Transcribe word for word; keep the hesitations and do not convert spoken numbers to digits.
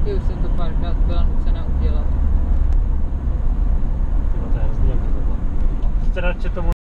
taky už jsem to párkrát byla nucena udělat. Tyhle, to je hrozný, jak to bylo. Teda, že tomu